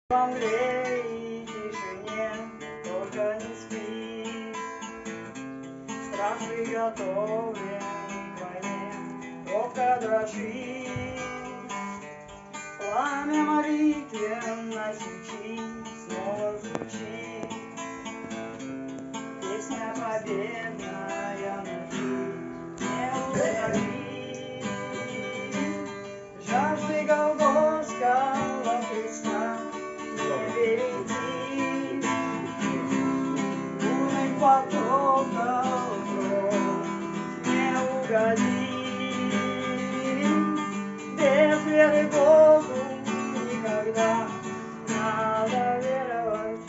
В Англии тишине только не спи, страх приготовлен к войне, робко дрожит. Пламя молитвенной свечи снова звучит, песня победная ночи не удалит. Жажды Голгофского Христа не перейти, бурных потоков кровь не угодить. Без веры Богу никогда надо веровать.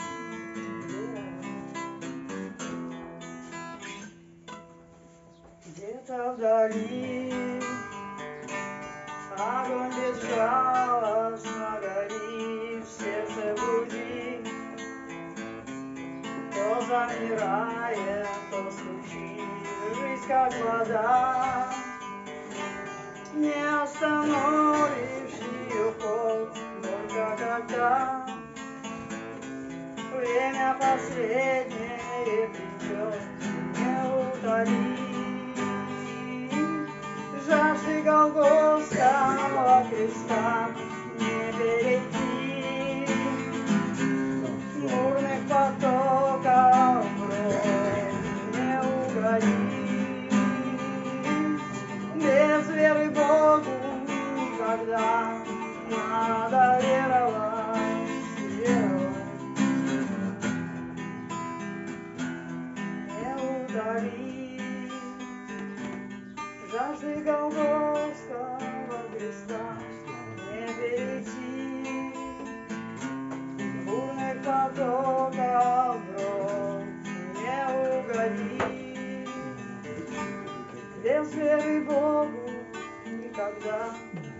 Где-то вдали огонь безжалостно горит в сердце груди, то замирает, то стучит, жизнь как вода. Не остановишь ее ход, только когда время последнее придет, не утолить. Жажды Голгофского Христа не перейти, бурных потоков кровь не угодить. Без веры Богу никогда надо веровать, веровать. Не удалить жажды Голгофского Христа не перейти, бурных потоков кровь не угодить. Без веры Богу никогда